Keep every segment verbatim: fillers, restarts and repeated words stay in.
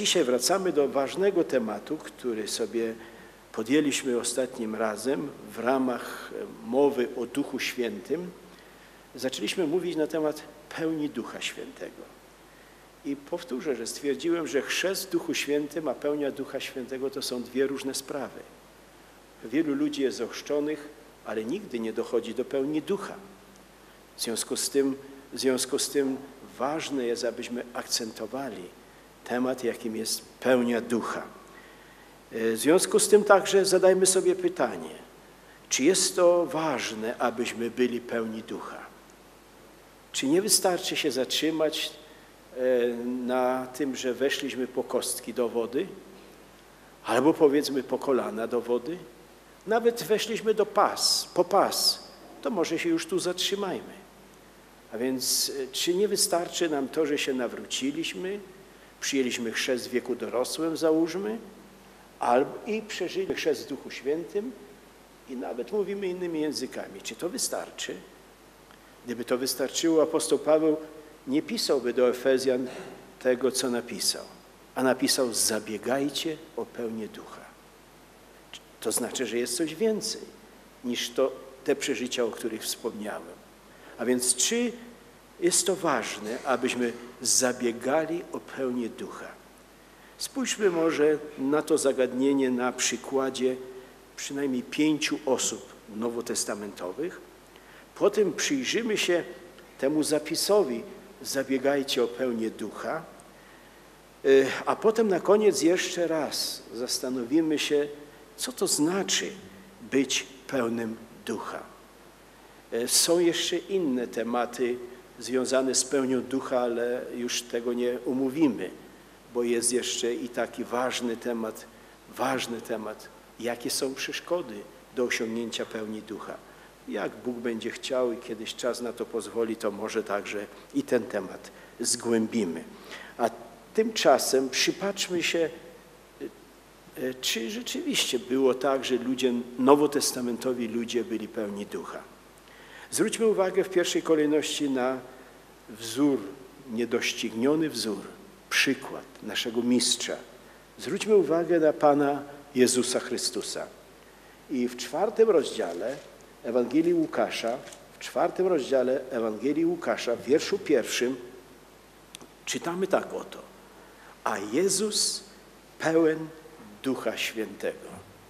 dzisiaj wracamy do ważnego tematu, który sobie podjęliśmy ostatnim razem w ramach mowy o Duchu Świętym. Zaczęliśmy mówić na temat pełni Ducha Świętego. I powtórzę, że stwierdziłem, że chrzest w Duchu Świętym, a pełnia Ducha Świętego to są dwie różne sprawy. Wielu ludzi jest ochrzczonych, ale nigdy nie dochodzi do pełni Ducha. W związku z tym, w związku z tym ważne jest, abyśmy akcentowali temat, jakim jest pełnia Ducha. W związku z tym także zadajmy sobie pytanie, czy jest to ważne, abyśmy byli pełni Ducha? Czy nie wystarczy się zatrzymać na tym, że weszliśmy po kostki do wody, albo powiedzmy po kolana do wody? Nawet weszliśmy do pas, po pas, to może się już tu zatrzymajmy. A więc czy nie wystarczy nam to, że się nawróciliśmy, przyjęliśmy chrzest w wieku dorosłym, załóżmy, albo i przeżyliśmy chrzest w Duchu Świętym i nawet mówimy innymi językami. Czy to wystarczy? Gdyby to wystarczyło, apostoł Paweł nie pisałby do Efezjan tego, co napisał, a napisał: zabiegajcie o pełnię Ducha. To znaczy, że jest coś więcej niż to, te przeżycia, o których wspomniałem. A więc czy jest to ważne, abyśmy zabiegali o pełnię Ducha? Spójrzmy może na to zagadnienie na przykładzie przynajmniej pięciu osób nowotestamentowych. Potem przyjrzymy się temu zapisowi: zabiegajcie o pełnię Ducha. A potem na koniec jeszcze raz zastanowimy się, co to znaczy być pełnym Ducha. Są jeszcze inne tematy związane z pełnią Ducha, ale już tego nie omówimy, bo jest jeszcze i taki ważny temat, ważny temat, jakie są przeszkody do osiągnięcia pełni Ducha. Jak Bóg będzie chciał i kiedyś czas na to pozwoli, to może także i ten temat zgłębimy. A tymczasem przypatrzmy się, czy rzeczywiście było tak, że ludzie, nowotestamentowi ludzie byli pełni Ducha. Zwróćmy uwagę w pierwszej kolejności na wzór, niedościgniony wzór, przykład naszego mistrza. Zwróćmy uwagę na Pana Jezusa Chrystusa. I w czwartym rozdziale Ewangelii Łukasza, w czwartym rozdziale Ewangelii Łukasza, w wierszu pierwszym czytamy tak oto: a Jezus pełen Ducha Świętego.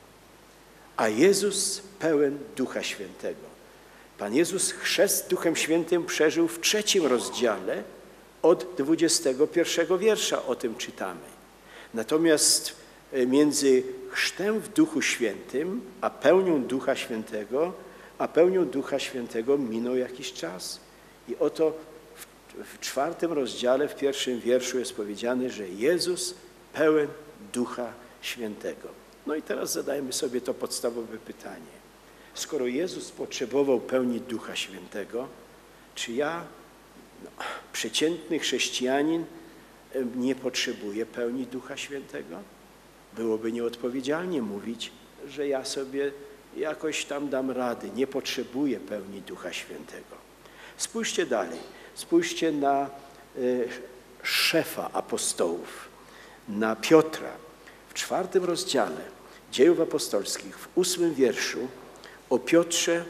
A Jezus pełen Ducha Świętego. Pan Jezus chrzest Duchem Świętym przeżył w trzecim rozdziale od dwudziestego pierwszego wiersza, o tym czytamy. Natomiast między chrztem w Duchu Świętym a pełnią Ducha Świętego, a pełnią Ducha Świętego minął jakiś czas. I oto w, w czwartym rozdziale, w pierwszym wierszu jest powiedziane, że Jezus pełen Ducha Świętego. No i teraz zadajmy sobie to podstawowe pytanie. Skoro Jezus potrzebował pełni Ducha Świętego, czy ja, no, przeciętny chrześcijanin, nie potrzebuję pełni Ducha Świętego? Byłoby nieodpowiedzialnie mówić, że ja sobie jakoś tam dam rady, nie potrzebuję pełni Ducha Świętego. Spójrzcie dalej, spójrzcie na y, szefa apostołów, na Piotra. W czwartym rozdziale Dziejów Apostolskich, w ósmym wierszu, o Piotrze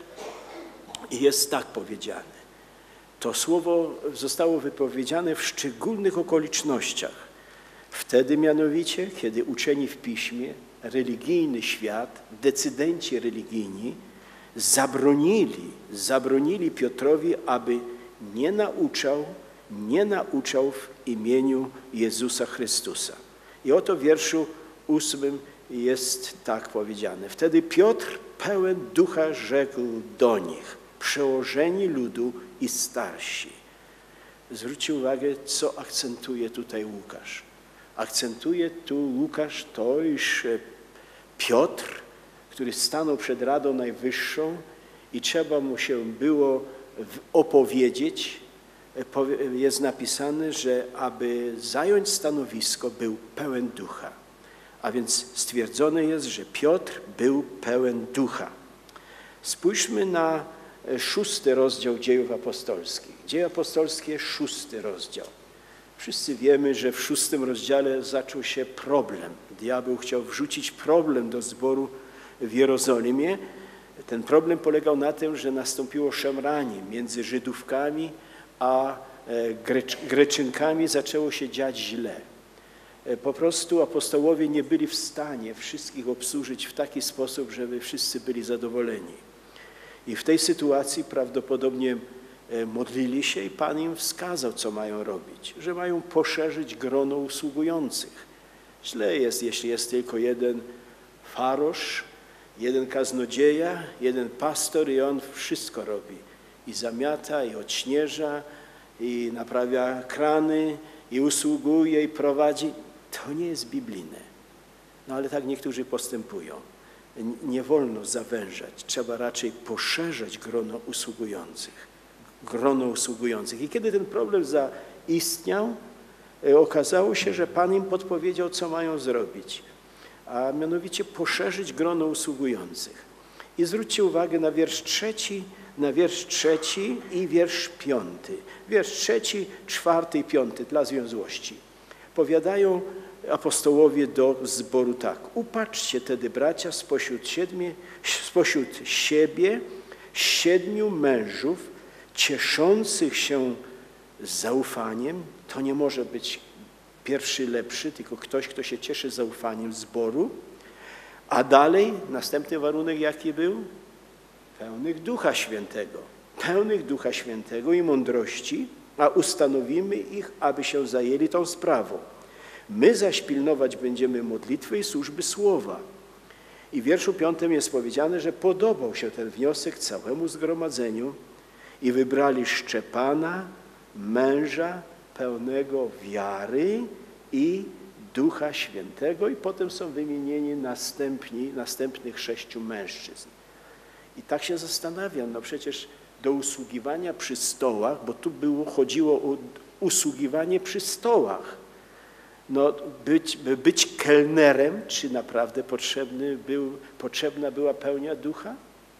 jest tak powiedziane. To słowo zostało wypowiedziane w szczególnych okolicznościach. Wtedy mianowicie, kiedy uczeni w Piśmie, religijny świat, decydenci religijni zabronili, zabronili Piotrowi, aby nie nauczał, nie nauczał w imieniu Jezusa Chrystusa. I oto w wierszu ósmym jest tak powiedziane. Wtedy Piotr pełen Ducha rzekł do nich: przełożeni ludu i starsi. Zwróćcie uwagę, co akcentuje tutaj Łukasz. Akcentuje tu Łukasz to, iż Piotr, który stanął przed Radą Najwyższą i trzeba mu się było opowiedzieć, jest napisane, że aby zająć stanowisko, był pełen Ducha. A więc stwierdzone jest, że Piotr był pełen Ducha. Spójrzmy na szósty rozdział Dziejów Apostolskich. Dzieje Apostolskie, szósty rozdział. Wszyscy wiemy, że w szóstym rozdziale zaczął się problem. Diabeł chciał wrzucić problem do zboru w Jerozolimie. Ten problem polegał na tym, że nastąpiło szemranie między Żydówkami a Greczynkami. Zaczęło się dziać źle. Po prostu apostołowie nie byli w stanie wszystkich obsłużyć w taki sposób, żeby wszyscy byli zadowoleni. I w tej sytuacji prawdopodobnie modlili się i Pan im wskazał, co mają robić, że mają poszerzyć grono usługujących. Źle jest, jeśli jest tylko jeden farosz, jeden kaznodzieja, jeden pastor i on wszystko robi. I zamiata, i odśnieża, i naprawia krany, i usługuje, i prowadzi. To nie jest biblijne. No ale tak niektórzy postępują. Nie wolno zawężać, trzeba raczej poszerzać grono usługujących. Grono usługujących. I kiedy ten problem zaistniał, okazało się, że Pan im podpowiedział, co mają zrobić, a mianowicie poszerzyć grono usługujących. I zwróćcie uwagę na wiersz trzeci, na wiersz trzeci i wiersz piąty. Wiersz trzeci, czwarty i piąty dla zwięzłości. Powiadają apostołowie do zboru tak. Upatrzcie tedy, bracia, spośród, siedmiu, spośród siebie siedmiu mężów cieszących się zaufaniem. To nie może być pierwszy lepszy, tylko ktoś, kto się cieszy zaufaniem zboru. A dalej następny warunek jaki był? Pełnych Ducha Świętego. Pełnych Ducha Świętego i mądrości, a ustanowimy ich, aby się zajęli tą sprawą. My zaś pilnować będziemy modlitwy i służby słowa. I w wierszu piątym jest powiedziane, że podobał się ten wniosek całemu zgromadzeniu i wybrali Szczepana, męża pełnego wiary i Ducha Świętego, i potem są wymienieni następni, następnych sześciu mężczyzn. I tak się zastanawiam, no przecież do usługiwania przy stołach, bo tu było, chodziło o usługiwanie przy stołach. No być, by być kelnerem, czy naprawdę potrzebny był, potrzebna była pełnia ducha?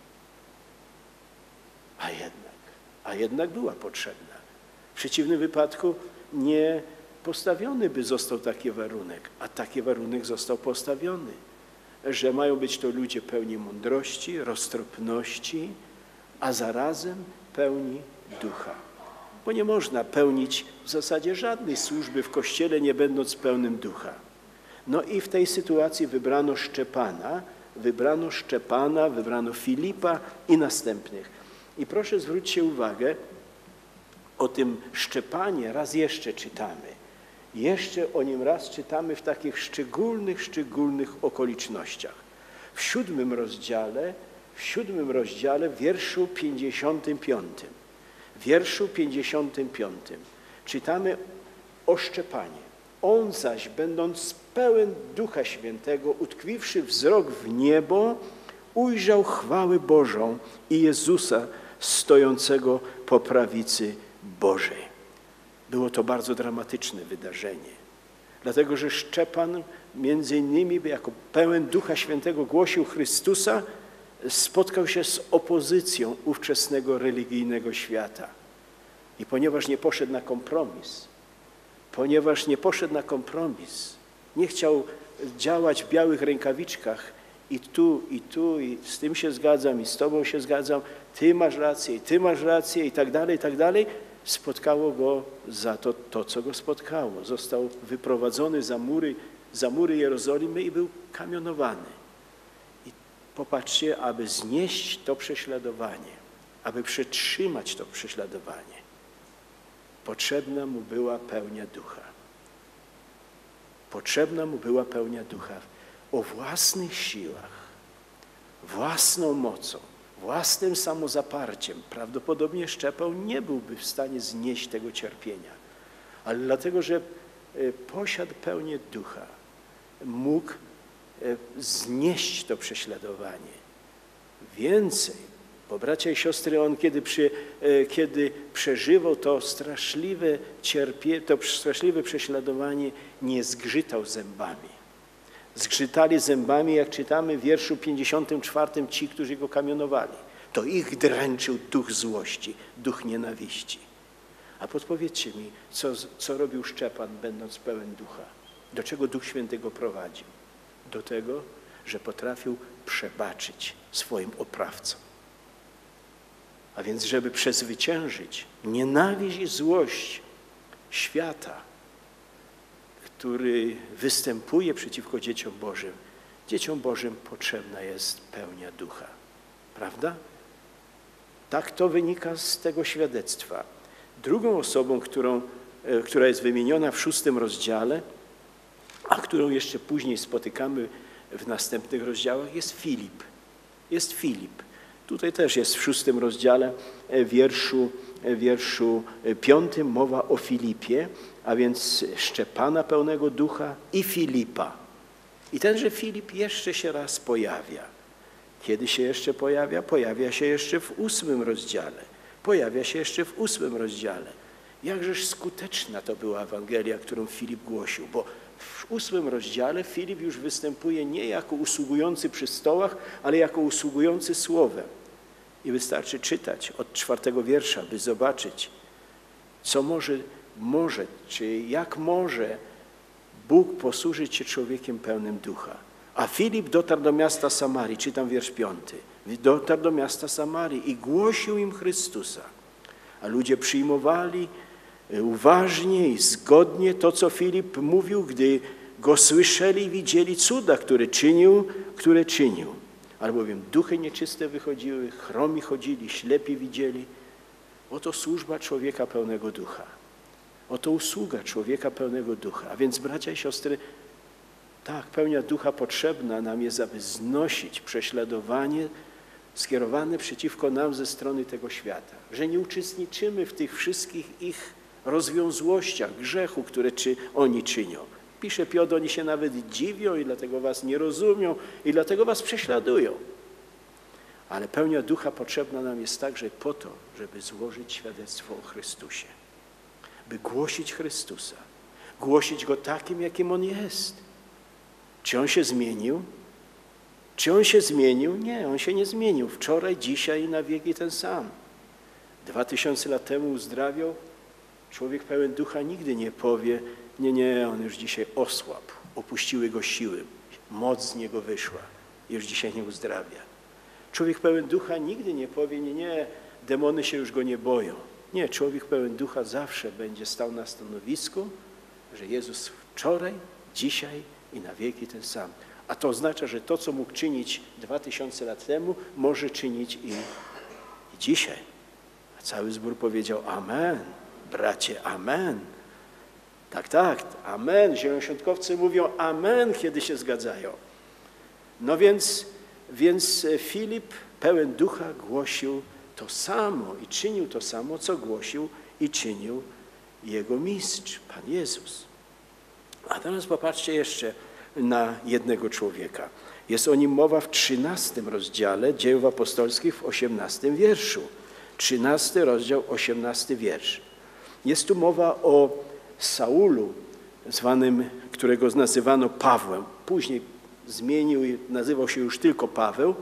A jednak, a jednak była potrzebna. W przeciwnym wypadku nie postawiony by został taki warunek, a taki warunek został postawiony, że mają być to ludzie pełni mądrości, roztropności, a zarazem pełni ducha. Bo nie można pełnić w zasadzie żadnej służby w Kościele, nie będąc pełnym ducha. No i w tej sytuacji wybrano Szczepana, wybrano Szczepana, wybrano Filipa i następnych. I proszę zwróćcie uwagę, o tym Szczepanie raz jeszcze czytamy. Jeszcze o nim raz czytamy w takich szczególnych, szczególnych okolicznościach. W siódmym rozdziale, w siódmym rozdziale, w wierszu pięćdziesiątym piątym. W wierszu pięćdziesiątym piątym czytamy o Szczepanie. On zaś, będąc pełen Ducha Świętego, utkwiwszy wzrok w niebo, ujrzał chwałę Bożą i Jezusa stojącego po prawicy Bożej. Było to bardzo dramatyczne wydarzenie, dlatego że Szczepan między innymi jako pełen Ducha Świętego głosił Chrystusa, spotkał się z opozycją ówczesnego religijnego świata. I ponieważ nie poszedł na kompromis, ponieważ nie poszedł na kompromis, nie chciał działać w białych rękawiczkach i tu, i tu, i z tym się zgadzam, i z tobą się zgadzam, ty masz rację, i ty masz rację, i tak dalej, i tak dalej, spotkało go za to, to, co go spotkało. Został wyprowadzony za mury, za mury Jerozolimy i był kamionowany. I popatrzcie, aby znieść to prześladowanie, aby przetrzymać to prześladowanie, potrzebna mu była pełnia ducha. Potrzebna mu była pełnia ducha. O własnych siłach, własną mocą, własnym samozaparciem prawdopodobnie Szczepan nie byłby w stanie znieść tego cierpienia. Ale dlatego, że posiadł pełnię ducha, mógł znieść to prześladowanie. Więcej, bo bracia i siostry, on kiedy, przy, kiedy przeżywał to straszliwe cierpienie, to straszliwe prześladowanie, nie zgrzytał zębami. Zgrzytali zębami, jak czytamy w wierszu pięćdziesiątym czwartym ci, którzy go kamionowali. To ich dręczył duch złości, duch nienawiści. A podpowiedzcie mi, co, co robił Szczepan, będąc pełen ducha? Do czego Duch Święty go prowadził? Do tego, że potrafił przebaczyć swoim oprawcom. A więc, żeby przezwyciężyć nienawiść i złość świata, który występuje przeciwko dzieciom Bożym, dzieciom Bożym potrzebna jest pełnia ducha. Prawda? Tak to wynika z tego świadectwa. Drugą osobą, którą, która jest wymieniona w szóstym rozdziale, a którą jeszcze później spotykamy w następnych rozdziałach, jest Filip. Jest Filip. Tutaj też jest w szóstym rozdziale, wierszu, wierszu piątym mowa o Filipie, a więc Szczepana pełnego ducha i Filipa. I tenże Filip jeszcze się raz pojawia. Kiedy się jeszcze pojawia? Pojawia się jeszcze w ósmym rozdziale. Pojawia się jeszcze w ósmym rozdziale. Jakżeż skuteczna to była Ewangelia, którą Filip głosił, bo w ósmym rozdziale Filip już występuje nie jako usługujący przy stołach, ale jako usługujący słowem. I wystarczy czytać od czwartego wiersza, by zobaczyć, co może, może, czy jak może Bóg posłużyć się człowiekiem pełnym ducha. A Filip dotarł do miasta Samarii, czytam wiersz piąty, dotarł do miasta Samarii i głosił im Chrystusa. A ludzie przyjmowali uważnie i zgodnie to, co Filip mówił, gdy go słyszeli i widzieli cuda, które czynił, które czynił. Albowiem duchy nieczyste wychodziły, chromi chodzili, ślepi widzieli. Oto służba człowieka pełnego ducha. Oto usługa człowieka pełnego ducha. A więc, bracia i siostry, tak, pełnia ducha potrzebna nam jest, aby znosić prześladowanie skierowane przeciwko nam ze strony tego świata. Że nie uczestniczymy w tych wszystkich ich rozwiązłościach, grzechu, które czy oni czynią. Pisze Piotr, oni się nawet dziwią i dlatego was nie rozumią i dlatego was prześladują. Ale pełnia ducha potrzebna nam jest także po to, żeby złożyć świadectwo o Chrystusie. By głosić Chrystusa. Głosić Go takim, jakim On jest. Czy On się zmienił? Czy On się zmienił? Nie, On się nie zmienił. Wczoraj, dzisiaj i na wieki ten sam. Dwa tysiące lat temu uzdrawiał. Człowiek pełen ducha nigdy nie powie, nie, nie, on już dzisiaj osłabł, opuściły go siły, moc z niego wyszła, już dzisiaj nie uzdrawia. Człowiek pełen ducha nigdy nie powie, nie, nie, demony się już go nie boją. Nie, człowiek pełen ducha zawsze będzie stał na stanowisku, że Jezus wczoraj, dzisiaj i na wieki ten sam. A to oznacza, że to, co mógł czynić dwa tysiące lat temu, może czynić i, i dzisiaj. A cały zbór powiedział amen. Bracie, amen. Tak, tak, amen. Zielonoświątkowcy mówią amen, kiedy się zgadzają. No więc, więc Filip, pełen ducha, głosił to samo i czynił to samo, co głosił i czynił jego mistrz, Pan Jezus. A teraz popatrzcie jeszcze na jednego człowieka. Jest o nim mowa w trzynastym rozdziale Dziejów Apostolskich w osiemnastym wierszu. Trzynasty rozdział, osiemnasty wiersz. Jest tu mowa o Saulu, zwanym, którego nazywano Pawłem. Później zmienił i nazywał się już tylko Paweł.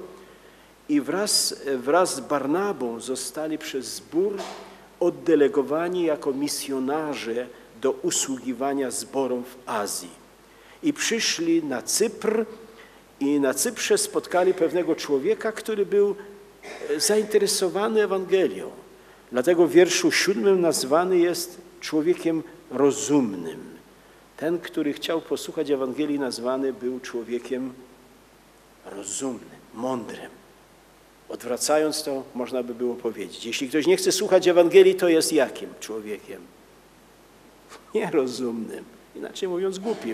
I wraz, wraz z Barnabą zostali przez zbór oddelegowani jako misjonarze do usługiwania zborom w Azji. I przyszli na Cypr i na Cyprze spotkali pewnego człowieka, który był zainteresowany Ewangelią. Dlatego w wierszu siódmym nazwany jest człowiekiem rozumnym. Ten, który chciał posłuchać Ewangelii, nazwany był człowiekiem rozumnym, mądrym. Odwracając to, można by było powiedzieć, jeśli ktoś nie chce słuchać Ewangelii, to jest jakim człowiekiem? Nierozumnym, inaczej mówiąc głupim.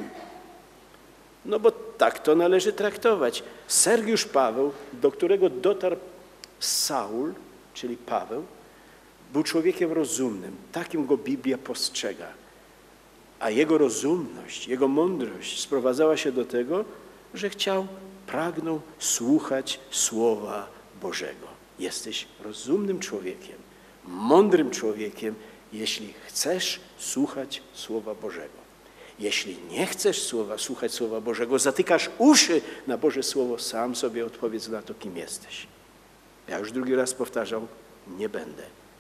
No bo tak to należy traktować. Sergiusz Paweł, do którego dotarł Saul, czyli Paweł, był człowiekiem rozumnym. Takim go Biblia postrzega. A jego rozumność, jego mądrość sprowadzała się do tego, że chciał, pragnął słuchać Słowa Bożego. Jesteś rozumnym człowiekiem, mądrym człowiekiem, jeśli chcesz słuchać Słowa Bożego. Jeśli nie chcesz słowa, słuchać Słowa Bożego, zatykasz uszy na Boże Słowo, sam sobie odpowiedz na to, kim jesteś. Ja już drugi raz powtarzał, nie będę.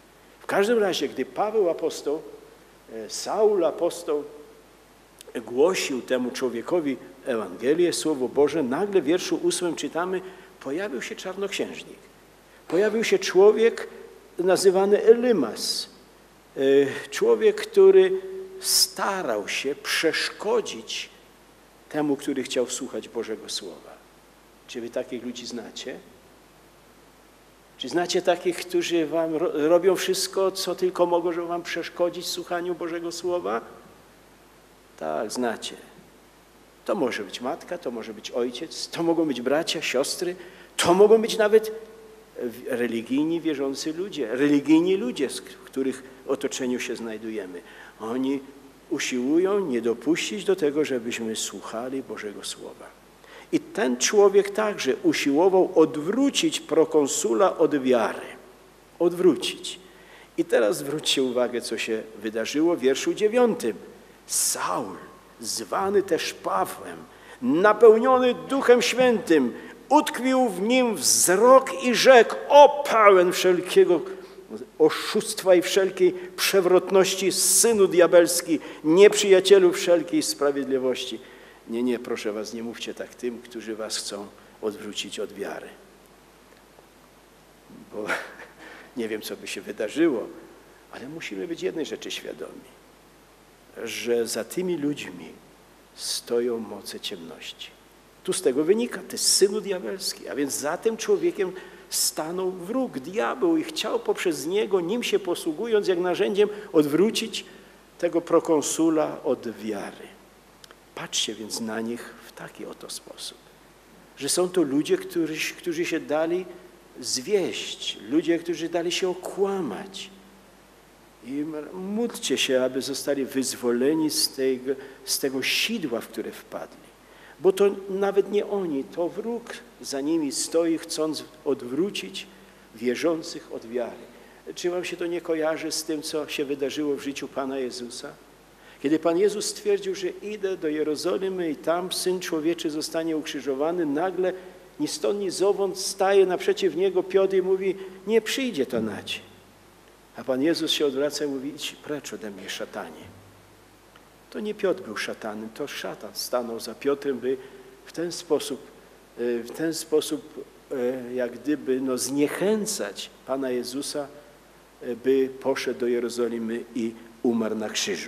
W każdym razie, gdy Paweł apostoł, Saul apostoł głosił temu człowiekowi Ewangelię, Słowo Boże, nagle w wierszu ósmym czytamy, pojawił się czarnoksiężnik. Pojawił się człowiek nazywany Elymas. Człowiek, który starał się przeszkodzić temu, który chciał słuchać Bożego Słowa. Czy wy takich ludzi znacie? Czy znacie takich, którzy wam ro robią wszystko, co tylko mogą, żeby wam przeszkodzić w słuchaniu Bożego Słowa? Tak, znacie. To może być matka, to może być ojciec, to mogą być bracia, siostry, to mogą być nawet religijni, wierzący ludzie, religijni ludzie, w których otoczeniu się znajdujemy. Oni usiłują nie dopuścić do tego, żebyśmy słuchali Bożego Słowa. I ten człowiek także usiłował odwrócić prokonsula od wiary. Odwrócić. I teraz zwróćcie uwagę, co się wydarzyło w wierszu dziewiątym. Saul, zwany też Pawłem, napełniony Duchem Świętym, utkwił w nim wzrok i rzekł: o pełen wszelkiego oszustwa i wszelkiej przewrotności, synu diabelski, nieprzyjacielu wszelkiej sprawiedliwości. Nie, nie, proszę was, nie mówcie tak tym, którzy was chcą odwrócić od wiary. Bo nie wiem, co by się wydarzyło, ale musimy być jednej rzeczy świadomi, że za tymi ludźmi stoją moce ciemności. Tu z tego wynika, to jest synu diabelski, a więc za tym człowiekiem stanął wróg, diabeł, i chciał poprzez niego, nim się posługując jak narzędziem, odwrócić tego prokonsula od wiary. Patrzcie więc na nich w taki oto sposób, że są to ludzie, którzy, którzy się dali zwieść, ludzie, którzy dali się okłamać. I módlcie się, aby zostali wyzwoleni z tego, z tego sidła, w które wpadli. Bo to nawet nie oni, to wróg za nimi stoi, chcąc odwrócić wierzących od wiary. Czy wam się to nie kojarzy z tym, co się wydarzyło w życiu Pana Jezusa? Kiedy Pan Jezus stwierdził, że idę do Jerozolimy i tam Syn Człowieczy zostanie ukrzyżowany, nagle ni stąd, ni zowąd staje naprzeciw Niego Piotr i mówi: nie przyjdzie to na ciebie. A Pan Jezus się odwraca i mówi: idź precz ode mnie, szatanie. To nie Piotr był szatanem, to szatan stanął za Piotrem, by w ten sposób, w ten sposób jak gdyby no, zniechęcać Pana Jezusa, by poszedł do Jerozolimy i umarł na krzyżu.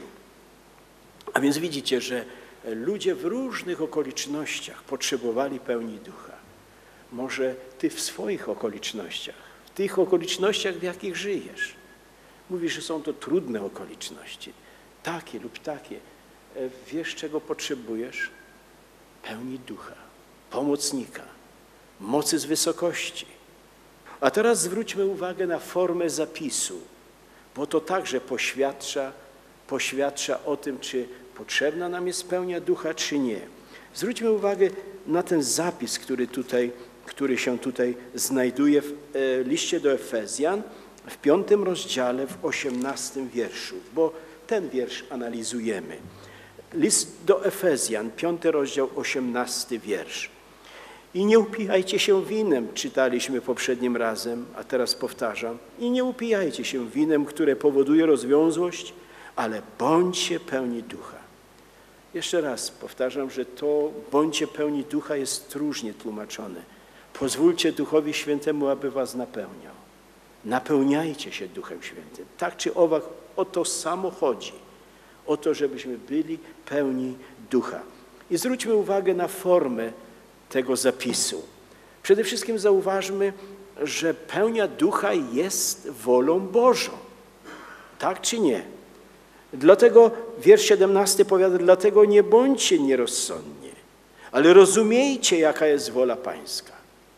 A więc widzicie, że ludzie w różnych okolicznościach potrzebowali pełni ducha. Może ty w swoich okolicznościach, w tych okolicznościach, w jakich żyjesz. Mówisz, że są to trudne okoliczności, takie lub takie. Wiesz, czego potrzebujesz? Pełni ducha, pomocnika, mocy z wysokości. A teraz zwróćmy uwagę na formę zapisu, bo to także poświadcza, poświadcza o tym, czy potrzebna nam jest pełnia ducha, czy nie. Zwróćmy uwagę na ten zapis, który, tutaj, który się tutaj znajduje w liście do Efezjan, w piątym rozdziale, w osiemnastym wierszu, bo ten wiersz analizujemy. List do Efezjan, piąty rozdział, osiemnasty wiersz. I nie upijajcie się winem, czytaliśmy poprzednim razem, a teraz powtarzam. I nie upijajcie się winem, które powoduje rozwiązłość, ale bądźcie pełni ducha. Jeszcze raz powtarzam, że to bądźcie pełni ducha jest różnie tłumaczone. Pozwólcie Duchowi Świętemu, aby was napełniał. Napełniajcie się Duchem Świętym. Tak czy owak, o to samo chodzi. O to, żebyśmy byli pełni ducha. I zwróćmy uwagę na formę tego zapisu. Przede wszystkim zauważmy, że pełnia ducha jest wolą Bożą. Tak czy nie? Dlatego wiersz siedemnasty powiada: dlatego nie bądźcie nierozsądni, ale rozumiejcie, jaka jest wola Pańska.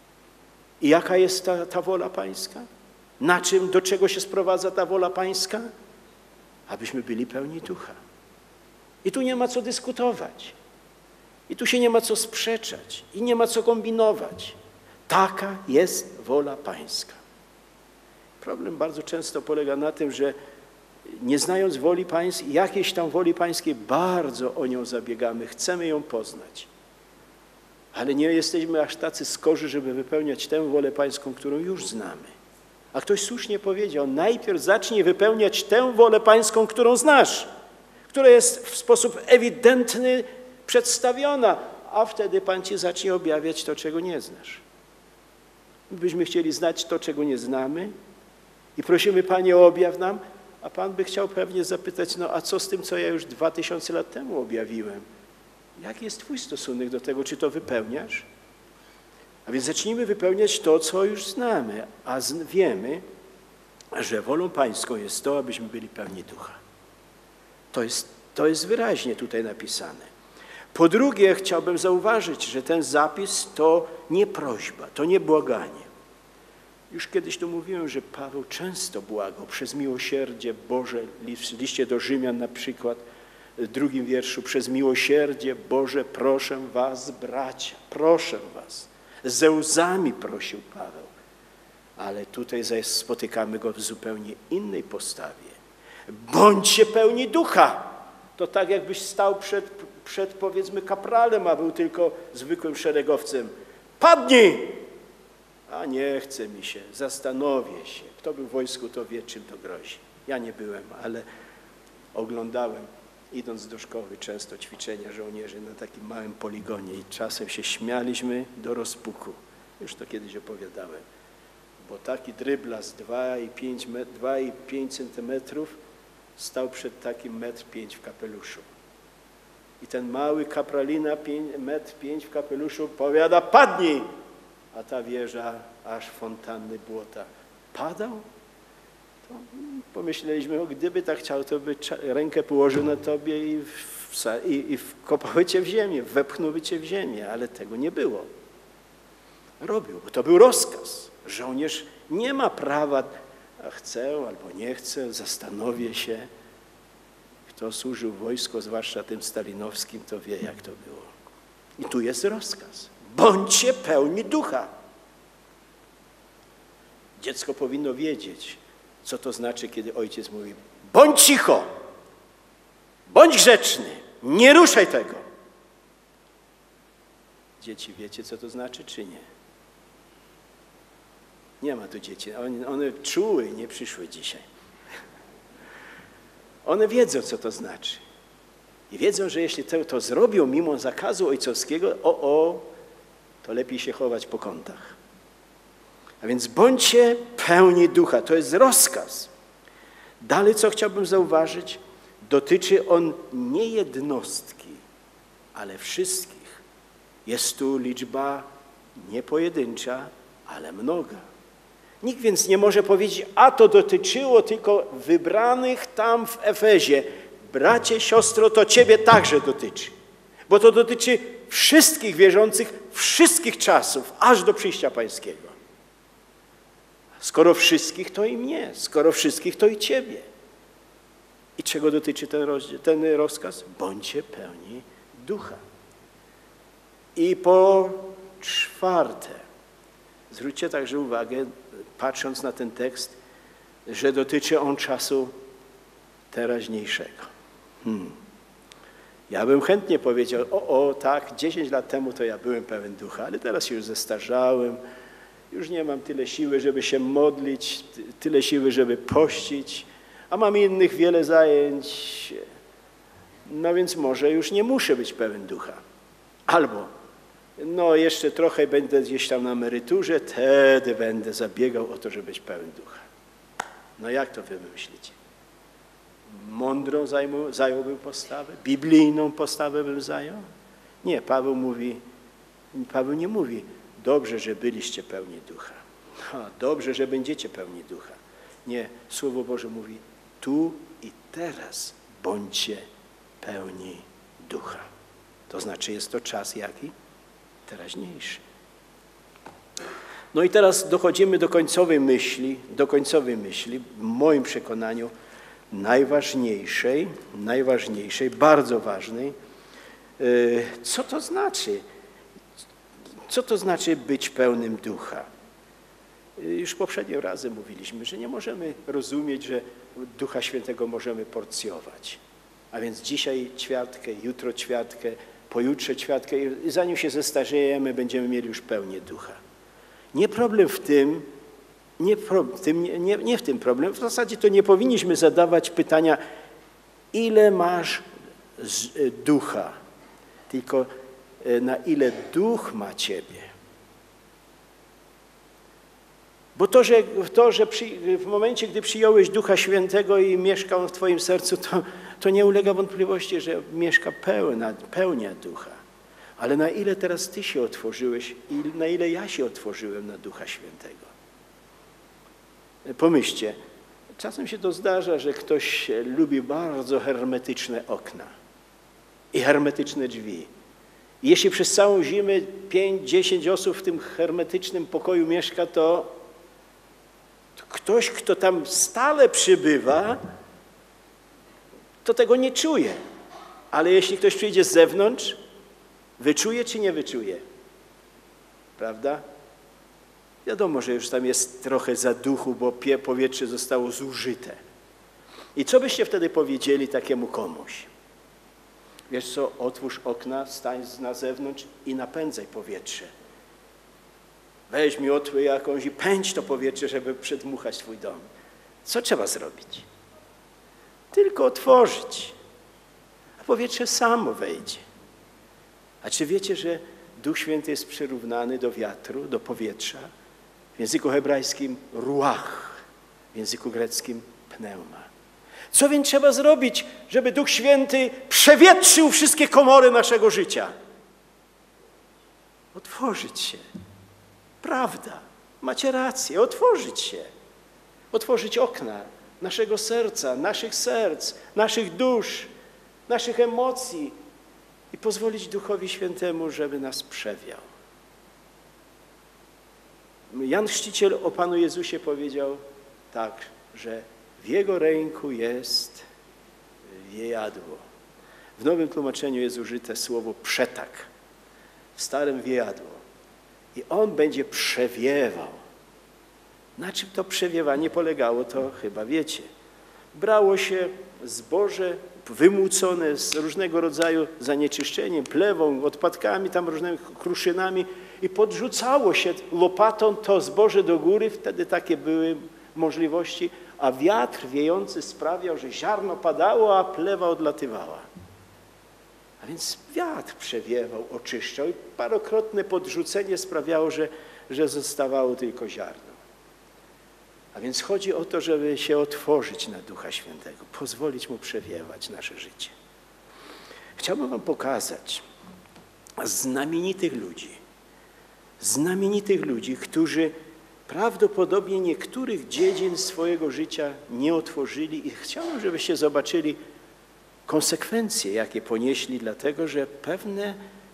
I jaka jest ta, ta wola Pańska? Na czym, do czego się sprowadza ta wola Pańska? Abyśmy byli pełni ducha. I tu nie ma co dyskutować. I tu się nie ma co sprzeczać. I nie ma co kombinować. Taka jest wola Pańska. Problem bardzo często polega na tym, że nie znając woli Pańskiej, jakiejś tam woli Pańskiej, bardzo o nią zabiegamy. Chcemy ją poznać. Ale nie jesteśmy aż tacy skorzy, żeby wypełniać tę wolę Pańską, którą już znamy. A ktoś słusznie powiedział, najpierw zacznij wypełniać tę wolę pańską, którą znasz, która jest w sposób ewidentny przedstawiona, a wtedy Pan ci zacznie objawiać to, czego nie znasz. My byśmy chcieli znać to, czego nie znamy i prosimy, Panie, objaw nam, a Pan by chciał pewnie zapytać, no a co z tym, co ja już dwa tysiące lat temu objawiłem? Jaki jest Twój stosunek do tego, czy to wypełniasz? A więc zacznijmy wypełniać to, co już znamy, a wiemy, że wolą pańską jest to, abyśmy byli pełni ducha. To jest, to jest wyraźnie tutaj napisane. Po drugie, chciałbym zauważyć, że ten zapis to nie prośba, to nie błaganie. Już kiedyś tu mówiłem, że Paweł często błagał przez miłosierdzie Boże, w liście do Rzymian na przykład, w drugim wierszu, przez miłosierdzie Boże proszę was, bracia, proszę was. Ze łzami prosił Paweł, ale tutaj spotykamy go w zupełnie innej postawie. Bądźcie pełni ducha. To tak jakbyś stał przed, przed powiedzmy kapralem, a był tylko zwykłym szeregowcem. Padnij! A nie chce mi się, zastanowię się. Kto był w wojsku, to wie, czym to grozi. Ja nie byłem, ale oglądałem, idąc do szkoły, często ćwiczenia żołnierzy na takim małym poligonie i czasem się śmialiśmy do rozpuku. Już to kiedyś opowiadałem. Bo taki dryblas dwa i pięć centymetrów stał przed takim metr pięć w kapeluszu. I ten mały kapralina, metr pięć w kapeluszu, powiada, padnij! A ta wieża aż fontanny błota. Padał? To pomyśleliśmy, o, gdyby tak chciał, to by rękę położył na tobie i, w, i, i wkopał cię w ziemię, wepchnął cię w ziemię, ale tego nie było. Robił, bo to był rozkaz. Żołnierz nie ma prawa, a chcę albo nie chcę, zastanowię się. Kto służył w wojsku, zwłaszcza tym stalinowskim, to wie, jak to było. I tu jest rozkaz. Bądźcie pełni ducha. Dziecko powinno wiedzieć, co to znaczy, kiedy ojciec mówi, bądź cicho, bądź grzeczny, nie ruszaj tego. Dzieci, wiecie, co to znaczy, czy nie? Nie ma tu dzieci. One, one czuły i nie przyszły dzisiaj. One wiedzą, co to znaczy. I wiedzą, że jeśli to, to zrobią mimo zakazu ojcowskiego, o, o, to lepiej się chować po kątach. A więc bądźcie pełni ducha. To jest rozkaz. Dalej, co chciałbym zauważyć, dotyczy on nie jednostki, ale wszystkich. Jest tu liczba nie pojedyncza, ale mnoga. Nikt więc nie może powiedzieć, a to dotyczyło tylko wybranych tam w Efezie. Bracie, siostro, to ciebie także dotyczy. Bo to dotyczy wszystkich wierzących, wszystkich czasów, aż do przyjścia pańskiego. Skoro wszystkich, to i mnie. Skoro wszystkich, to i ciebie. I czego dotyczy ten, rozdział, ten rozkaz? Bądźcie pełni ducha. I po czwarte, zwróćcie także uwagę, patrząc na ten tekst, że dotyczy on czasu teraźniejszego. Hmm. Ja bym chętnie powiedział, o, o, tak, dziesięć lat temu to ja byłem pełen ducha, ale teraz się już zestarzałem, już nie mam tyle siły, żeby się modlić, tyle siły, żeby pościć, a mam innych wiele zajęć, no więc może już nie muszę być pełen ducha. Albo, no jeszcze trochę będę gdzieś tam na emeryturze, wtedy będę zabiegał o to, żeby być pełen ducha. No jak to wy myślicie? Mądrą zajmą, zająłbym postawę? Biblijną postawę bym zajął? Nie, Paweł mówi, Paweł nie mówi, dobrze, że byliście pełni ducha. Ha, dobrze, że będziecie pełni ducha. Nie, Słowo Boże mówi, tu i teraz bądźcie pełni ducha. To znaczy jest to czas jaki? Teraźniejszy. No i teraz dochodzimy do końcowej myśli, do końcowej myśli, w moim przekonaniu najważniejszej, najważniejszej, bardzo ważnej. Co to znaczy? Co to znaczy być pełnym ducha? Już poprzednim razem mówiliśmy, że nie możemy rozumieć, że Ducha Świętego możemy porcjować. A więc dzisiaj ćwiartkę, jutro ćwiartkę, pojutrze ćwiartkę i zanim się zestarzejemy, będziemy mieli już pełnię ducha. Nie problem w tym, nie, w tym, nie, nie w tym problem. W zasadzie to nie powinniśmy zadawać pytania, ile masz z, ducha, tylko na ile duch ma ciebie. Bo to, że, to, że przy, w momencie, gdy przyjąłeś Ducha Świętego i mieszkał w twoim sercu, to, to nie ulega wątpliwości, że mieszka pełna, pełnia Ducha. Ale na ile teraz ty się otworzyłeś i na ile ja się otworzyłem na Ducha Świętego. Pomyślcie, czasem się to zdarza, że ktoś lubi bardzo hermetyczne okna i hermetyczne drzwi. I jeśli przez całą zimę pięć, dziesięć osób w tym hermetycznym pokoju mieszka, to, to ktoś, kto tam stale przybywa, to tego nie czuje. Ale jeśli ktoś przyjdzie z zewnątrz, wyczuje czy nie wyczuje? Prawda? Wiadomo, że już tam jest trochę zaduchu, bo powietrze zostało zużyte. I co byście wtedy powiedzieli takiemu komuś? Wiesz co, otwórz okna, stań na zewnątrz i napędzaj powietrze. Weź miotłę jakąś i pędź to powietrze, żeby przedmuchać twój dom. Co trzeba zrobić? Tylko otworzyć, a powietrze samo wejdzie. A czy wiecie, że Duch Święty jest przyrównany do wiatru, do powietrza? W języku hebrajskim ruach, w języku greckim pneuma. Co więc trzeba zrobić, żeby Duch Święty przewietrzył wszystkie komory naszego życia? Otworzyć się. Prawda. Macie rację. Otworzyć się. Otworzyć okna naszego serca, naszych serc, naszych dusz, naszych emocji i pozwolić Duchowi Świętemu, żeby nas przewiał. Jan Chrzciciel o Panu Jezusie powiedział tak, że w Jego ręku jest wiejadło. W nowym tłumaczeniu jest użyte słowo przetak. W starym wiejadło. I On będzie przewiewał. Na czym to przewiewanie polegało, to chyba wiecie. Brało się zboże wymłócone z różnego rodzaju zanieczyszczeniem, plewą, odpadkami, tam różnymi kruszynami i podrzucało się łopatą to zboże do góry, wtedy takie były możliwości, a wiatr wiejący sprawiał, że ziarno padało, a plewa odlatywała. A więc wiatr przewiewał, oczyszczał i parokrotne podrzucenie sprawiało, że, że zostawało tylko ziarno. A więc chodzi o to, żeby się otworzyć na Ducha Świętego, pozwolić Mu przewiewać nasze życie. Chciałbym wam pokazać znamienitych ludzi, znamienitych ludzi, którzy prawdopodobnie niektórych dziedzin swojego życia nie otworzyli i chciałbym, żebyście zobaczyli konsekwencje, jakie ponieśli, dlatego że pewne,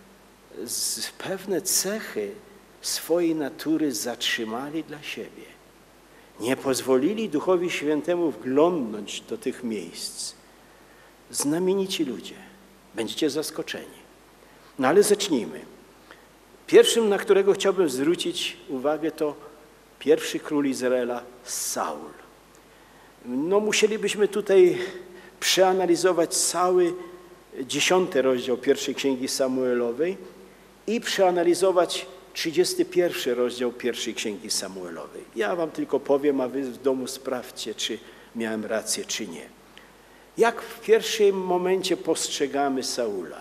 pewne cechy swojej natury zatrzymali dla siebie. Nie pozwolili Duchowi Świętemu wglądnąć do tych miejsc. Znamienici ludzie. Będziecie zaskoczeni. No ale zacznijmy. Pierwszym, na którego chciałbym zwrócić uwagę, to pierwszy król Izraela, Saul. No musielibyśmy tutaj przeanalizować cały dziesiąty rozdział pierwszej Księgi Samuelowej i przeanalizować trzydziesty pierwszy rozdział pierwszej Księgi Samuelowej. Ja wam tylko powiem, a wy w domu sprawdźcie, czy miałem rację, czy nie. Jak w pierwszym momencie postrzegamy Saula?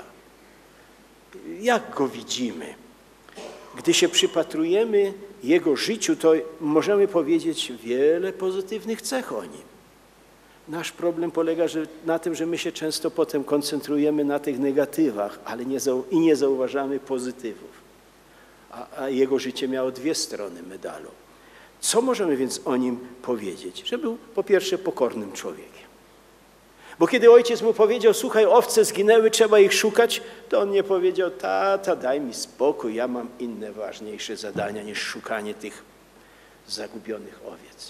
Jak go widzimy? Gdy się przypatrujemy jego życiu, to możemy powiedzieć wiele pozytywnych cech o nim. Nasz problem polega że, na tym, że my się często potem koncentrujemy na tych negatywach, ale nie zau- i nie zauważamy pozytywów. A, a jego życie miało dwie strony medalu. Co możemy więc o nim powiedzieć? Że był po pierwsze pokornym człowiekiem. Bo kiedy ojciec mu powiedział, słuchaj, owce zginęły, trzeba ich szukać, to on nie powiedział, tata, daj mi spokój, ja mam inne ważniejsze zadania niż szukanie tych zagubionych owiec.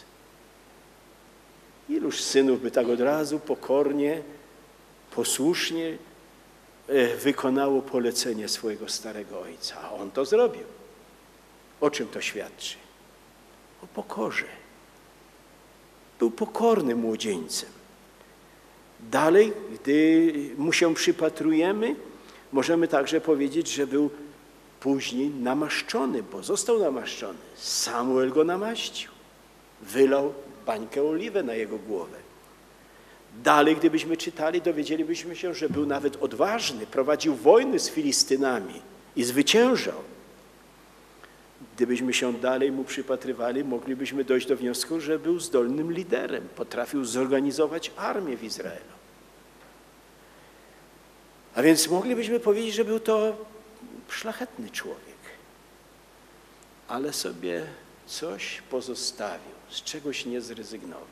Iluż synów by tak od razu pokornie, posłusznie wykonało polecenie swojego starego ojca, a on to zrobił. O czym to świadczy? O pokorze. Był pokornym młodzieńcem. Dalej, gdy mu się przypatrujemy, możemy także powiedzieć, że był później namaszczony, bo został namaszczony. Samuel go namaścił. Wylał bańkę oliwy na jego głowę. Dalej, gdybyśmy czytali, dowiedzielibyśmy się, że był nawet odważny, prowadził wojny z Filistynami i zwyciężał. Gdybyśmy się dalej mu przypatrywali, moglibyśmy dojść do wniosku, że był zdolnym liderem, potrafił zorganizować armię w Izraelu. A więc moglibyśmy powiedzieć, że był to szlachetny człowiek, ale sobie coś pozostawił, z czegoś nie zrezygnował.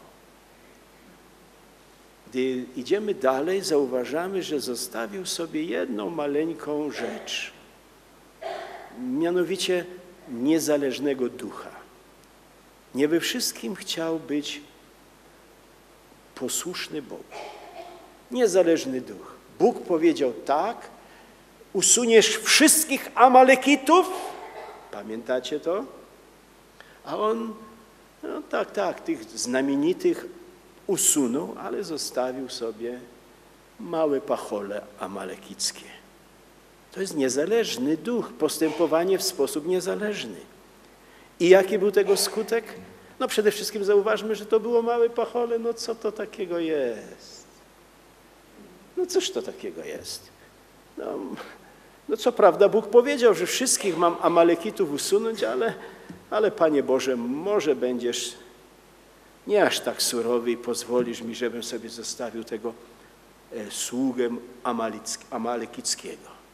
Gdy idziemy dalej, zauważamy, że zostawił sobie jedną maleńką rzecz, mianowicie niezależnego ducha. Nie we wszystkim chciał być posłuszny Bogu. Niezależny duch. Bóg powiedział tak, usuniesz wszystkich Amalekitów, pamiętacie to? A on, no tak, tak, tych znamienitych usunął, ale zostawił sobie małe pachole amalekickie. To jest niezależny duch, postępowanie w sposób niezależny. I jaki był tego skutek? No przede wszystkim zauważmy, że to było małe pachole, no co to takiego jest? No cóż to takiego jest? No, no co prawda Bóg powiedział, że wszystkich mam Amalekitów usunąć, ale, ale Panie Boże, może będziesz nie aż tak surowy i pozwolisz mi, żebym sobie zostawił tego e, sługę amalekickiego.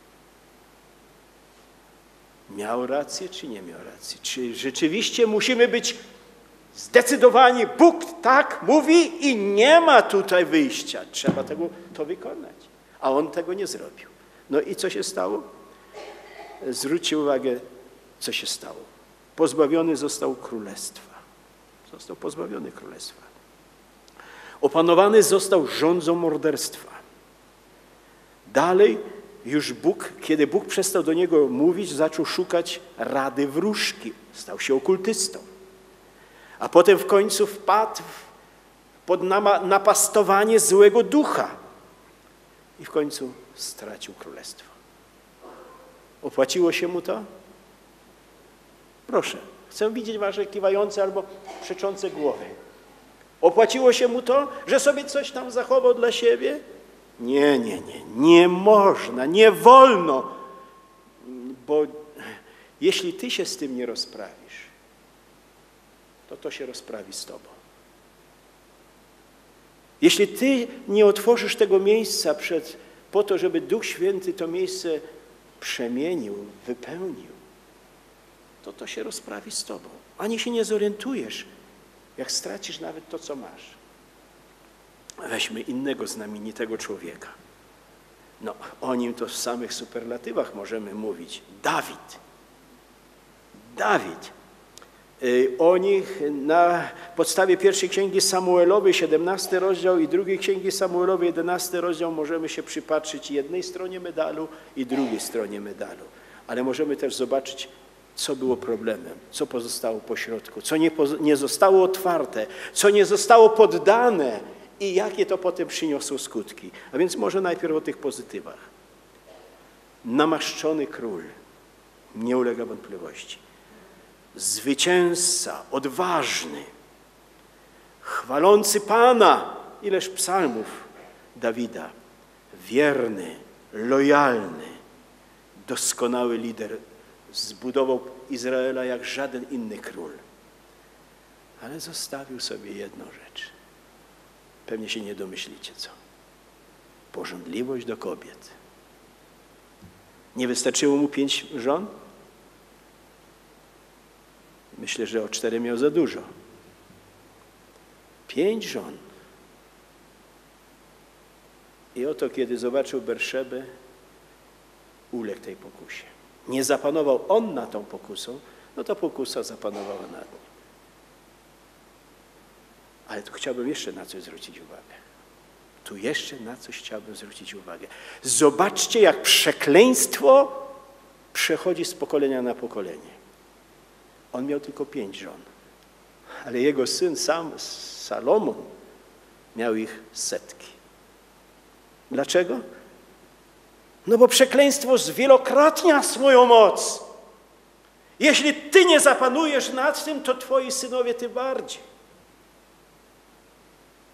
Miał rację, czy nie miał racji? Czy rzeczywiście musimy być zdecydowani? Bóg tak mówi i nie ma tutaj wyjścia. Trzeba tego, to wykonać. A on tego nie zrobił. No i co się stało? Zwróćcie uwagę, co się stało. Pozbawiony został królestwa. Został pozbawiony królestwa. Opanowany został rządzą morderstwa. Dalej już Bóg, kiedy Bóg przestał do niego mówić, zaczął szukać rady wróżki. Stał się okultystą. A potem w końcu wpadł pod napastowanie złego ducha. I w końcu stracił królestwo. Opłaciło się mu to? Proszę, chcę widzieć wasze kiwające albo przeczące głowy. Opłaciło się mu to, że sobie coś tam zachował dla siebie? Nie, nie, nie, nie można, nie wolno, bo jeśli ty się z tym nie rozprawisz, to to się rozprawi z tobą. Jeśli ty nie otworzysz tego miejsca przed, po to, żeby Duch Święty to miejsce przemienił, wypełnił, to to się rozprawi z tobą. Ani się nie zorientujesz, jak stracisz nawet to, co masz. Weźmy innego znamienitego człowieka. No, o nim to w samych superlatywach możemy mówić. Dawid. Dawid. O nich na podstawie pierwszej księgi Samuelowej, siedemnasty rozdział i drugiej księgi Samuelowej, jedenasty rozdział, możemy się przypatrzyć jednej stronie medalu i drugiej stronie medalu. Ale możemy też zobaczyć, co było problemem, co pozostało po środku, co nie, nie zostało otwarte, co nie zostało poddane i jakie to potem przyniosło skutki. A więc może najpierw o tych pozytywach. Namaszczony król, nie ulega wątpliwości. Zwycięzca, odważny, chwalący Pana, ileż psalmów Dawida, wierny, lojalny, doskonały lider, zbudował Izraela jak żaden inny król. Ale zostawił sobie jedną rzecz. Pewnie się nie domyślicie co. Pożądliwość do kobiet. Nie wystarczyło mu pięć żon? Myślę, że o cztery miał za dużo. Pięć żon. I oto, kiedy zobaczył Berszebę, uległ tej pokusie. Nie zapanował on nad tą pokusą, no to pokusa zapanowała nad nim. Ale tu chciałbym jeszcze na coś zwrócić uwagę. Tu jeszcze na coś chciałbym zwrócić uwagę. Zobaczcie, jak przekleństwo przechodzi z pokolenia na pokolenie. On miał tylko pięć żon, ale jego syn sam, Salomon miał ich setki. Dlaczego? No bo przekleństwo zwielokrotnia swoją moc. Jeśli ty nie zapanujesz nad tym, to twoi synowie tym bardziej.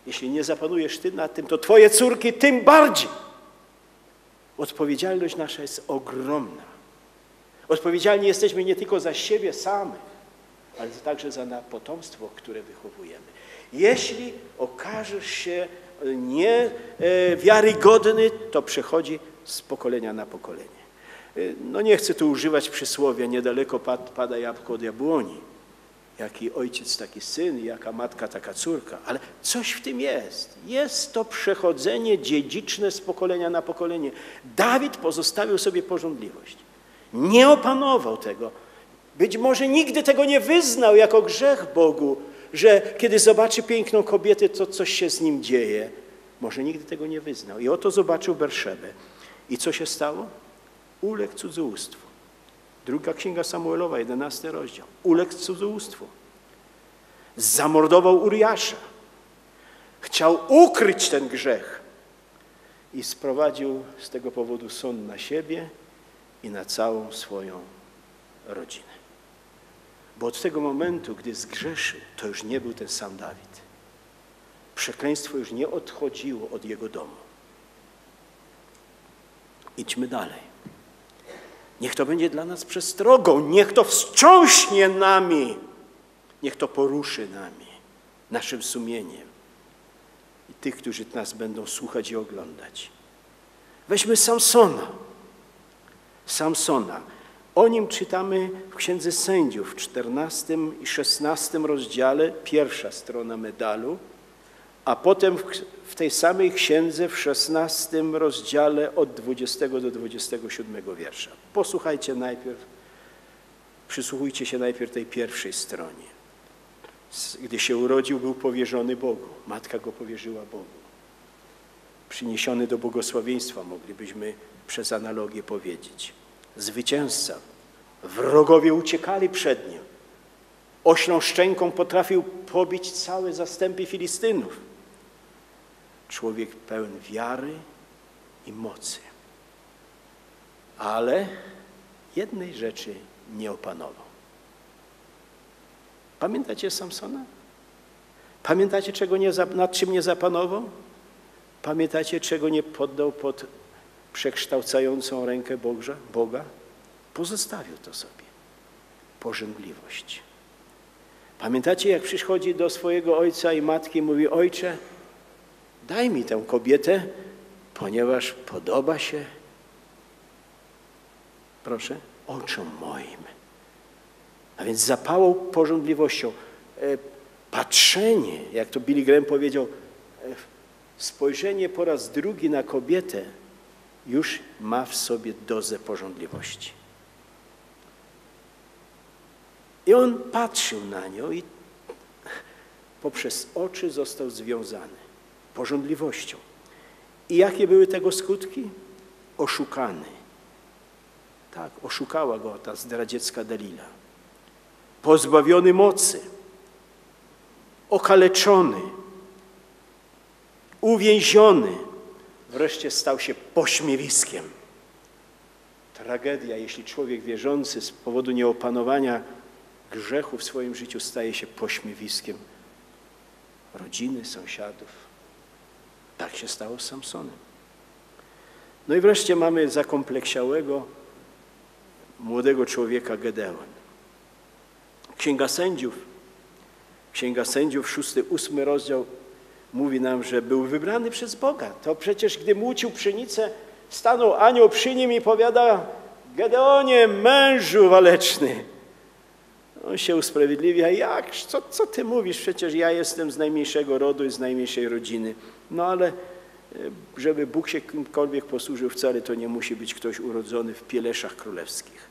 Jeśli nie zapanujesz Ty nad tym, to Twoje córki tym bardziej. Odpowiedzialność nasza jest ogromna. Odpowiedzialni jesteśmy nie tylko za siebie samych, ale także za na potomstwo, które wychowujemy. Jeśli okażesz się niewiarygodny, to przechodzi z pokolenia na pokolenie. No nie chcę tu używać przysłowia, niedaleko pada jabłko od jabłoni. Jaki ojciec, taki syn, jaka matka, taka córka. Ale coś w tym jest. Jest to przechodzenie dziedziczne z pokolenia na pokolenie. Dawid pozostawił sobie pożądliwość. Nie opanował tego. Być może nigdy tego nie wyznał jako grzech Bogu, że kiedy zobaczy piękną kobietę, to coś się z nim dzieje. Może nigdy tego nie wyznał. I oto zobaczył Berszebę. I co się stało? Uległ cudzołóstwu. Druga Księga Samuelowa, jedenasty rozdział. Uległ cudzołóstwu. Zamordował Uriasza. Chciał ukryć ten grzech. I sprowadził z tego powodu sąd na siebie i na całą swoją rodzinę. Bo od tego momentu, gdy zgrzeszył, to już nie był ten sam Dawid. Przekleństwo już nie odchodziło od jego domu. Idźmy dalej. Niech to będzie dla nas przestrogą, niech to wstrząśnie nami, niech to poruszy nami, naszym sumieniem i tych, którzy nas będą słuchać i oglądać. Weźmy Samsona. Samsona. O nim czytamy w Księdze Sędziów w czternastym i szesnastym rozdziale, pierwsza strona medalu, a potem w tej samej księdze w szesnastym rozdziale od dwudziestego do dwudziestego siódmego wiersza. Posłuchajcie najpierw, przysłuchujcie się najpierw tej pierwszej stronie. Gdy się urodził, był powierzony Bogu. Matka go powierzyła Bogu. Przyniesiony do błogosławieństwa, moglibyśmy przez analogię powiedzieć. Zwycięzca. Wrogowie uciekali przed nim. Oślą szczęką potrafił pobić całe zastępy Filistynów. Człowiek pełen wiary i mocy. Ale jednej rzeczy nie opanował. Pamiętacie Samsona? Pamiętacie, czego nie, nad czym nie zapanował? Pamiętacie, czego nie poddał pod przekształcającą rękę Boga? Boga? Pozostawił to sobie. Pożądliwość. Pamiętacie, jak przychodzi do swojego ojca i matki i mówi: ojcze, daj mi tę kobietę, ponieważ podoba się, proszę, oczom moim. A więc zapałał pożądliwością. Patrzenie, jak to Billy Graham powiedział, spojrzenie po raz drugi na kobietę już ma w sobie dozę pożądliwości. I on patrzył na nią i poprzez oczy został związany pożądliwością. I jakie były tego skutki? Oszukany. Tak, oszukała go ta zdradziecka Delila. Pozbawiony mocy, okaleczony, uwięziony, wreszcie stał się pośmiewiskiem. Tragedia, jeśli człowiek wierzący z powodu nieopanowania grzechu w swoim życiu staje się pośmiewiskiem rodziny, sąsiadów. Tak się stało z Samsonem. No i wreszcie mamy zakompleksiałego młodego człowieka Gedeon. Księga Sędziów, Księga Sędziów, szósty, ósmy rozdział mówi nam, że był wybrany przez Boga. To przecież, gdy młócił pszenicę, stanął anioł przy nim i powiada: Gedeonie, mężu waleczny. On się usprawiedliwia: jak? Co, co ty mówisz? Przecież ja jestem z najmniejszego rodu i z najmniejszej rodziny. No ale żeby Bóg się kimkolwiek posłużył, wcale to nie musi być ktoś urodzony w pieleszach królewskich.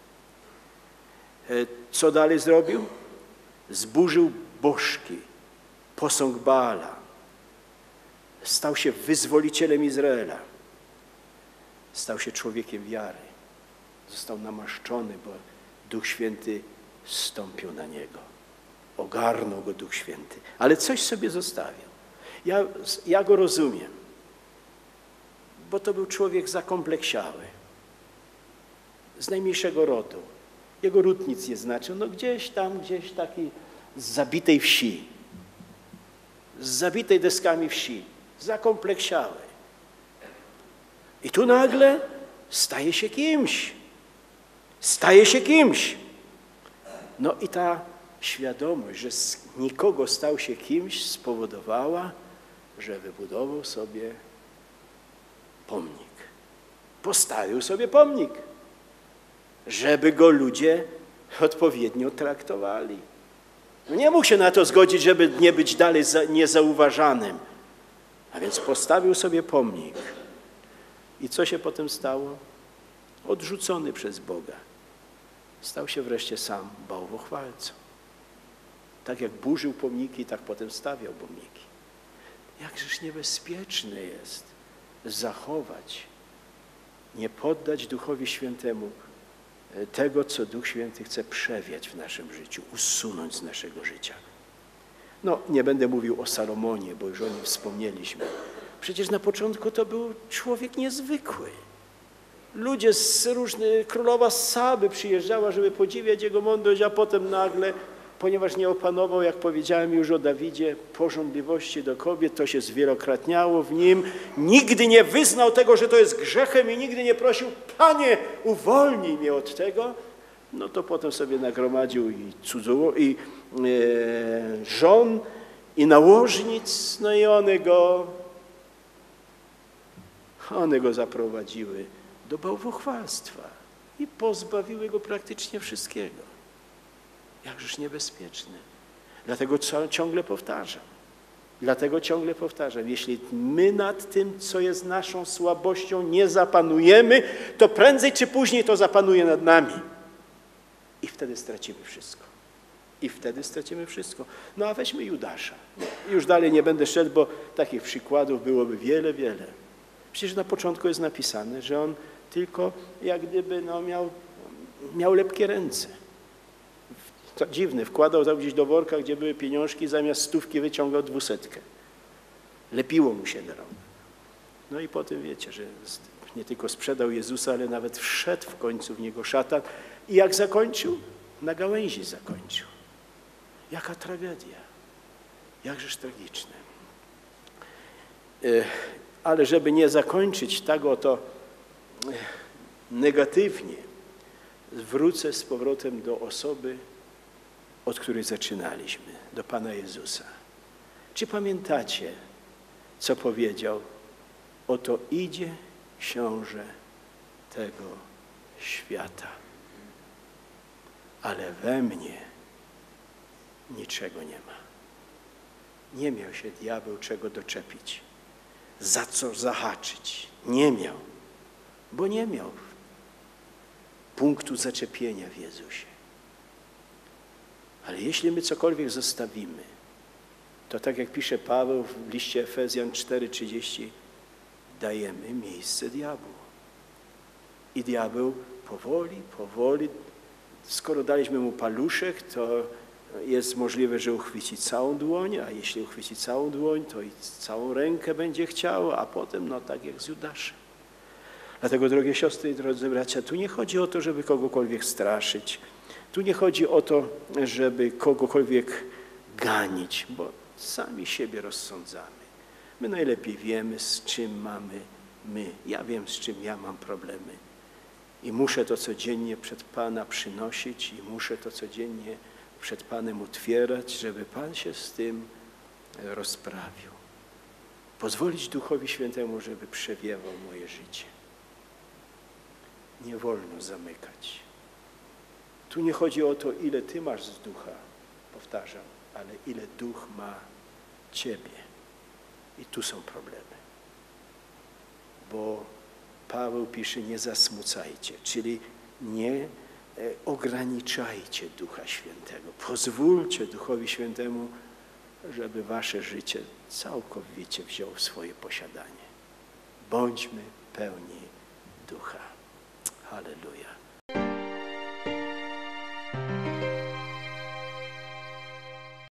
Co dalej zrobił? Zburzył bożki, posąg Baala. Stał się wyzwolicielem Izraela. Stał się człowiekiem wiary. Został namaszczony, bo Duch Święty zstąpił na niego. Ogarnął go Duch Święty. Ale coś sobie zostawił. Ja, ja go rozumiem, bo to był człowiek zakompleksiały, z najmniejszego rodu. Jego ród nic nie znaczył. No gdzieś tam, gdzieś taki z zabitej wsi, z zabitej deskami wsi, zakompleksiały. I tu nagle staje się kimś. Staje się kimś. No i ta świadomość, że z nikogo stał się kimś, spowodowała, że wybudował sobie pomnik. Postawił sobie pomnik, żeby go ludzie odpowiednio traktowali. No nie mógł się na to zgodzić, żeby nie być dalej niezauważanym. A więc postawił sobie pomnik. I co się potem stało? Odrzucony przez Boga. Stał się wreszcie sam bałwochwalcą. Tak jak burzył pomniki, tak potem stawiał pomniki. Jakżeż niebezpieczne jest zachować, nie poddać Duchowi Świętemu tego, co Duch Święty chce przewiać w naszym życiu, usunąć z naszego życia. No, nie będę mówił o Salomonie, bo już o nim wspomnieliśmy. Przecież na początku to był człowiek niezwykły. Ludzie z różnych, królowa z Saby przyjeżdżała, żeby podziwiać jego mądrość, a potem nagle, ponieważ nie opanował, jak powiedziałem już o Dawidzie, pożądliwości do kobiet, to się zwielokrotniało w nim. Nigdy nie wyznał tego, że to jest grzechem i nigdy nie prosił, Panie, uwolnij mnie od tego. No to potem sobie nagromadził i cudzoło, i e, żon, i nałożnic, no i one go, one go zaprowadziły do bałwochwalstwa i pozbawiły go praktycznie wszystkiego. Jakżeż niebezpieczne. Dlatego ciągle powtarzam. Dlatego ciągle powtarzam. Jeśli my nad tym, co jest naszą słabością, nie zapanujemy, to prędzej czy później to zapanuje nad nami. I wtedy stracimy wszystko. I wtedy stracimy wszystko. No a weźmy Judasza. Już dalej nie będę szedł, bo takich przykładów byłoby wiele, wiele. Przecież na początku jest napisane, że on tylko jak gdyby no, miał, miał lepkie ręce. To dziwne, wkładał tam gdzieś do worka, gdzie były pieniążki, zamiast stówki wyciągał dwusetkę. Lepiło mu się do rąk. No i potem wiecie, że nie tylko sprzedał Jezusa, ale nawet wszedł w końcu w niego szatan. I jak zakończył? Na gałęzi zakończył. Jaka tragedia. Jakżeż tragiczne. Ale żeby nie zakończyć tak oto negatywnie, wrócę z powrotem do osoby, od której zaczynaliśmy, do Pana Jezusa. Czy pamiętacie, co powiedział? Oto idzie książę tego świata, ale we mnie niczego nie ma. Nie miał się diabeł czego doczepić, za co zahaczyć. Nie miał, bo nie miał punktu zaczepienia w Jezusie. Ale jeśli my cokolwiek zostawimy, to tak jak pisze Paweł w liście Efezjan cztery trzydzieści, dajemy miejsce diabłu. I diabeł powoli, powoli, skoro daliśmy mu paluszek, to jest możliwe, że uchwyci całą dłoń, a jeśli uchwyci całą dłoń, to i całą rękę będzie chciał, a potem, no tak jak z Judaszem. Dlatego, drogie siostry i drodzy bracia, tu nie chodzi o to, żeby kogokolwiek straszyć. Tu nie chodzi o to, żeby kogokolwiek ganić, bo sami siebie rozsądzamy. My najlepiej wiemy, z czym mamy my. Ja wiem, z czym ja mam problemy. I muszę to codziennie przed Pana przynosić i muszę to codziennie przed Panem otwierać, żeby Pan się z tym rozprawił. Pozwolić Duchowi Świętemu, żeby przewiewał moje życie. Nie wolno zamykać. Tu nie chodzi o to, ile Ty masz z Ducha, powtarzam, ale ile Duch ma Ciebie. I tu są problemy. Bo Paweł pisze, nie zasmucajcie, czyli nie ograniczajcie Ducha Świętego. Pozwólcie Duchowi Świętemu, żeby wasze życie całkowicie wziął w swoje posiadanie. Bądźmy pełni Ducha. Halleluja.